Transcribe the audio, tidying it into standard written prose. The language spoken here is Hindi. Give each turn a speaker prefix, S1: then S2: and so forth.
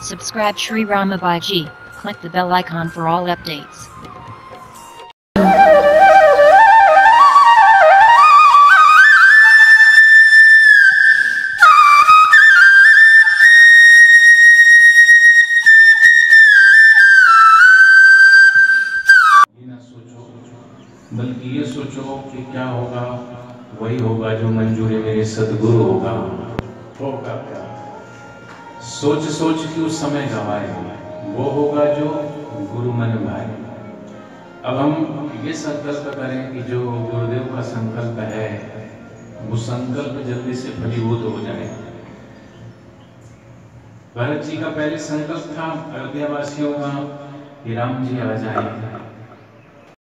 S1: Subscribe Shri Ramabai. Click the bell icon for all updates.
S2: बल्कि ये सोचो कि क्या होगा, वही होगा जो मंजूर मेरे सदगुरु होगा क्या सोच सोच के उस समय गवाए, वो होगा जो गुरु मन भाए। अब हम ये संकल्प करें कि जो गुरुदेव का संकल्प है वो संकल्प जल्दी से फलीभूत हो जाए। भरत जी का पहले संकल्प था अयोध्या वासियों का कि राम जी आ जाए,